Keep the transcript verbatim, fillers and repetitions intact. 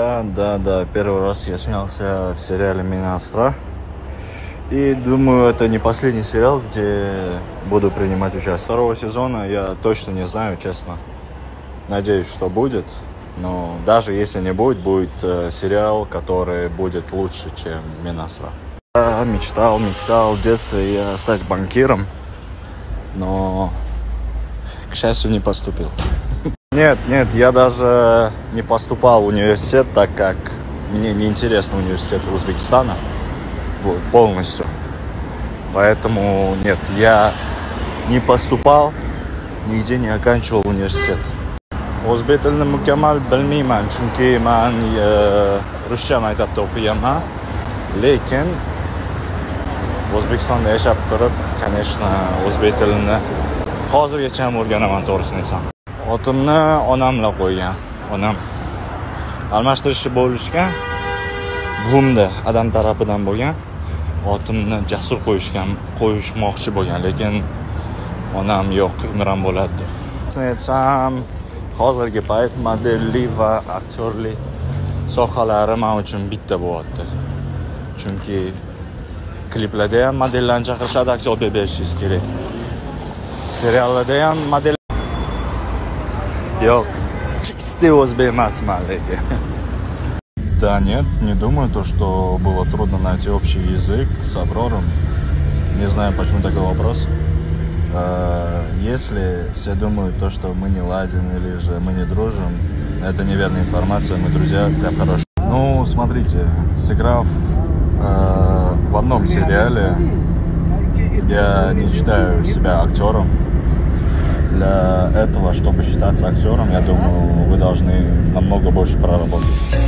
Да, да, да. Первый раз я снялся в сериале «Минасра». И думаю, это не последний сериал, где буду принимать участие. Второго сезона я точно не знаю, честно. Надеюсь, что будет. Но даже если не будет, будет э, сериал, который будет лучше, чем «Минасра». Я мечтал, мечтал в детстве я стать банкиром, но, к счастью, не поступил. Нет, нет, я даже не поступал в университет, так как мне не интересно университет Узбекистана. Вот, полностью. Поэтому нет, я не поступал, нигде не оканчивал университет. O'zbek tilini mukammal bilmayman, chunki men ruscha maktabda o'qiganman. Lekin O'zbekistonda yashab turib, конечно, o'zbek tilini hozirgacha ham o'rganaman, to'g'risini aytsam. Otimni onamla qo'ygan. Onam almashtirishchi bo'lishgan. Buvimda adam tarafidan bo'lgan. Otimni Jasur qo'yishgan, qo'yishmoqchi bo'lgan, lekin onam yo'q, Imron bo'ladi. Aytsam, hozirgi payt modellik va aktyorlik sohalari men uchun bitta bo'lyapti. Chunki kliplarda ham modellarni chaqirishadi, aktyor deb berishingiz kerak. Seriallarda ham model yo'q. Чистый o'zbek emasman lekin. Да нет, не думаю, то, что было трудно найти общий язык с Аврором. Не знаю, почему такой вопрос. Если все думают, то, что мы не ладим или же мы не дружим, это неверная информация, мы друзья прям хорошие. Ну, смотрите, сыграв э, в одном сериале, я не считаю себя актером. Для этого, чтобы считаться актером, я думаю, вы должны намного больше проработать.